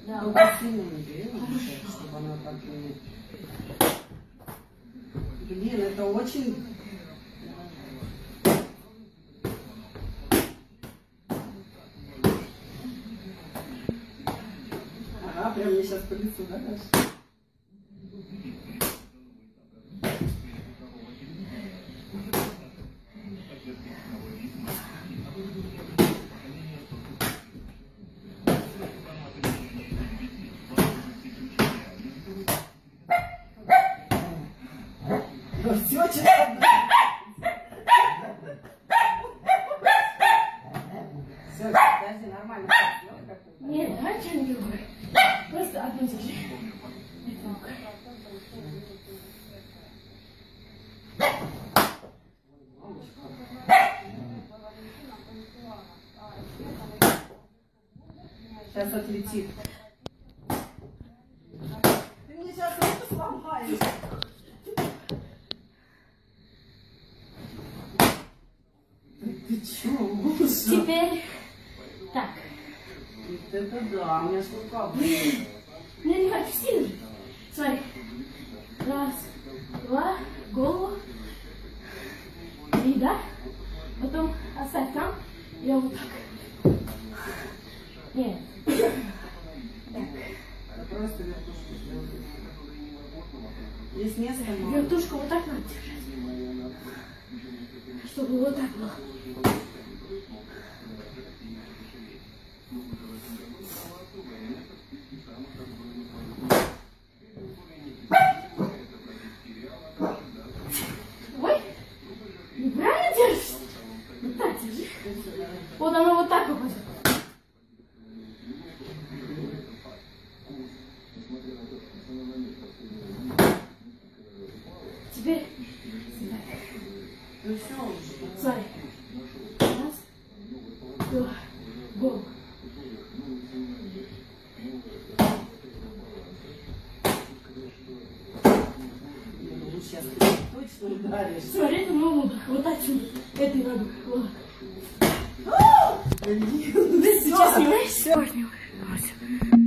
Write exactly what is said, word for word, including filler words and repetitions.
Да. Только сильно не бей, чтобы она так не... Блин, это очень... Ага, прям мне сейчас по лицу, да, Даша? Все, что Все, подожди, нормально. Нет, давай что-нибудь другое. Просто одну держи. Сейчас отлетит. Ты мне сейчас руку сломаешь. Ты чё, Теперь так. Вот это да, у меня ж рука будет. Не, не, не, сильно. Смотри. Раз, два, голову. Три, да? Потом оставь там. Я вот так. Нет. Так. Да просто вертушку сделай. Есть место, но... Вертушку вот так надо держать. Чтобы вот так было. Ой, неправильно держишь? Вот так держи. Вот оно вот так попадет. Теперь сюда. Ну все уже. Смотри. Раз, два, голову. Сейчас ты точно ударишь. Смотри, это новому. Вот отсюда. Этой ногой. Вот. Блин, Ты сейчас снимаешь? Все.